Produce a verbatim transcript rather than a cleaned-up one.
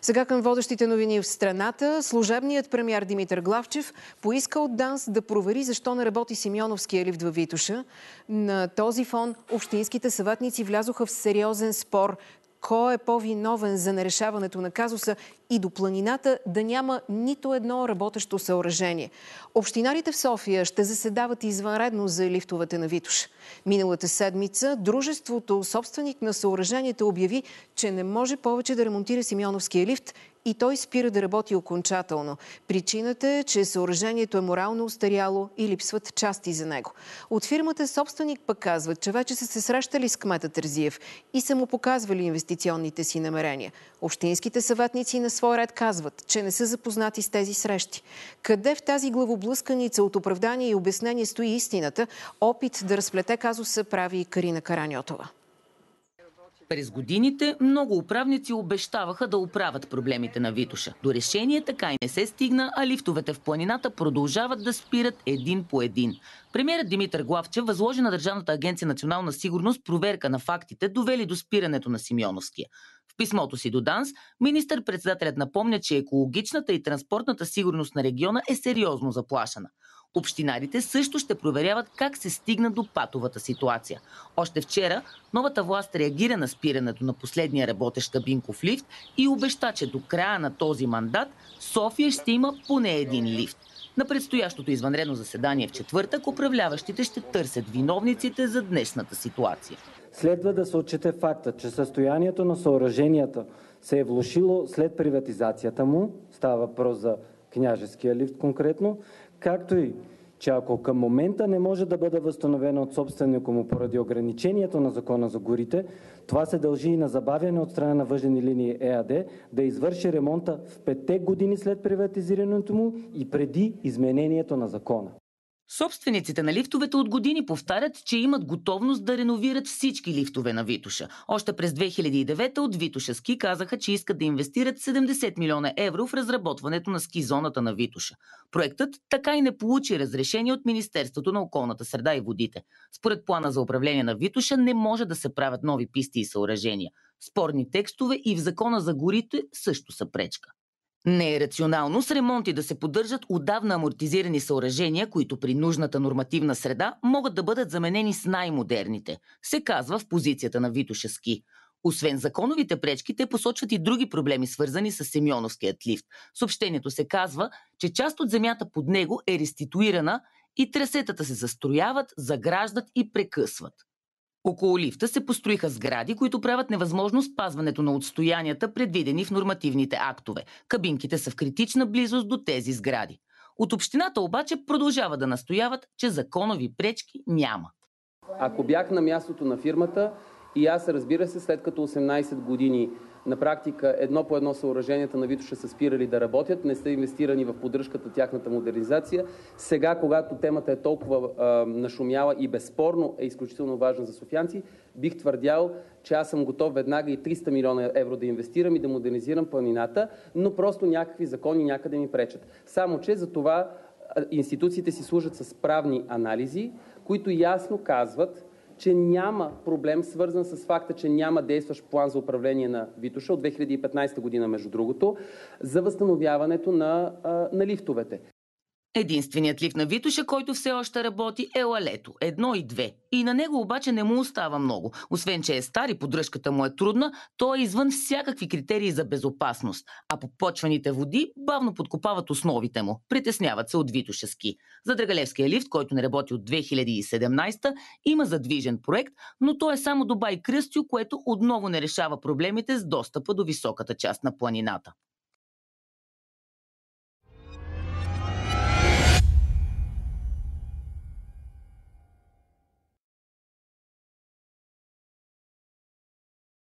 Сега към водещите новини в страната. Служебният премиер Димитър Главчев поиска от ДАНС да провери защо не работи Симеоновския лифт във Витоша. На този фон общинските съветници влязоха в сериозен спор. Кой е по-виновен за нерешаването на казуса и до планината да няма нито едно работещо съоръжение? Общинарите в София ще заседават извънредно за лифтовете на Витоша. Миналата седмица дружеството, собственик на съоръжението, обяви, че не може повече да ремонтира Симеоновския лифт и той спира да работи окончателно. Причината е, че съоръжението е морално устаряло и липсват части за него. От фирмата собственик пък казват, че вече са се срещали с кмета Терзиев и са му показвали инвестиционните си намерения. Общинските съветници на свой ред казват, че не са запознати с тези срещи. Къде в тази главоблъсканица от оправдание и обяснение стои истината? Опит да разплете казуса прави Карина Караньотова. През годините много управници обещаваха да оправят проблемите на Витоша. До решение така и не се стигна, а лифтовете в планината продължават да спират един по един. Премиерът Димитър Главчев възложи на Държавната агенция национална сигурност проверка на фактите, довели до спирането на Симеоновския. В писмото си до ДАНС министър-председателят напомня, че екологичната и транспортната сигурност на региона е сериозно заплашена. Общинарите също ще проверяват как се стигна до патовата ситуация. Още вчера новата власт реагира на спирането на последния работещ кабинков лифт и обеща, че до края на този мандат София ще има поне един лифт. На предстоящото извънредно заседание в четвъртък управляващите ще търсят виновниците за днешната ситуация. Следва да се отчете факта, че състоянието на съоръженията се е влошило след приватизацията му, става въпрос за княжеския лифт конкретно, както и че ако към момента не може да бъде възстановена от собственика му поради ограничението на Закона за горите, това се дължи и на забавяне от страна на Въжени линии ЕАД да извърши ремонта в петте години след приватизирането му и преди изменението на закона. Собствениците на лифтовете от години повтарят, че имат готовност да реновират всички лифтове на Витоша. Още през две хиляди и девета от Витоша Ски казаха, че искат да инвестират седемдесет милиона евро в разработването на ски зоната на Витоша. Проектът така и не получи разрешение от Министерството на околната среда и водите. Според плана за управление на Витоша не може да се правят нови писти и съоръжения. Спорни текстове и в Закона за горите също са пречка. Не е рационално с ремонти да се поддържат отдавна амортизирани съоръжения, които при нужната нормативна среда могат да бъдат заменени с най-модерните, се казва в позицията на Витоша Ски. Освен законовите пречки, те посочват и други проблеми, свързани с Симеоновският лифт. Съобщението се казва, че част от земята под него е реституирана и трасетата се застрояват, заграждат и прекъсват. Около лифта се построиха сгради, които правят невъзможно спазването на отстоянията, предвидени в нормативните актове. Кабинките са в критична близост до тези сгради. От общината обаче продължава да настояват, че законови пречки няма. Ако бях на мястото на фирмата и аз, разбира се, след като осемнадесет години на практика едно по едно съоръженията на Витоша са спирали да работят, не са инвестирани в поддръжката, тяхната модернизация. Сега, когато темата е толкова а, нашумяла и безспорно е изключително важна за софиянци, бих твърдял, че аз съм готов веднага и триста милиона евро да инвестирам и да модернизирам планината, но просто някакви закони някъде ми пречат. Само че за това институциите си служат с правни анализи, които ясно казват, че няма проблем, свързан с факта, че няма действащ план за управление на Витоша от две хиляди и петнадесета година, между другото, за възстановяването на, на лифтовете. Единственият лифт на Витоша, който все още работи, е Лалето, едно и две. И на него обаче не му остава много. Освен, че е стар и поддръжката му е трудна, той е извън всякакви критерии за безопасност. А попочваните води бавно подкопават основите му. Притесняват се от Витоша Ски. За Драгалевския лифт, който не работи от две хиляди и седемнадесета, има задвижен проект, но той е само до Бай Кръстю, което отново не решава проблемите с достъпа до високата част на планината.